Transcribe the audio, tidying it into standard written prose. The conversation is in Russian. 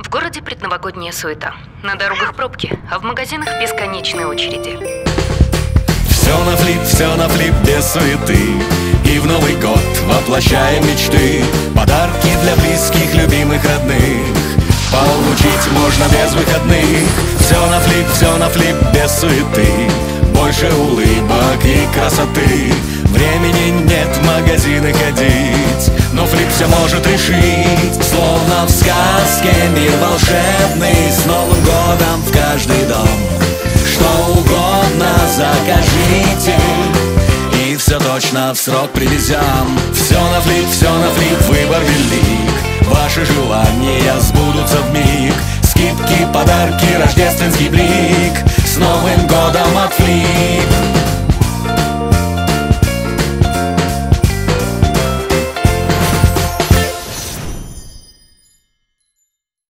городе предновогодняя суета. На дорогах пробки, а в магазинах бесконечные очереди. Все на флип, без суеты. И в Новый год воплощаем мечты. Подарки для близких, любимых, родных получить можно без выходных. Все на флип, без суеты. Больше улыбок и красоты. Времени нет в магазины ходить, но флип все может решить. Словно в сказке мир волшебный, с Новым годом в каждый дом. Что угодно закажите, и все точно в срок привезем. Все на флип, выбор велик. Ваши желания сбудутся вмиг. Скидки, подарки, рождественский блик. С Новым годом от флип.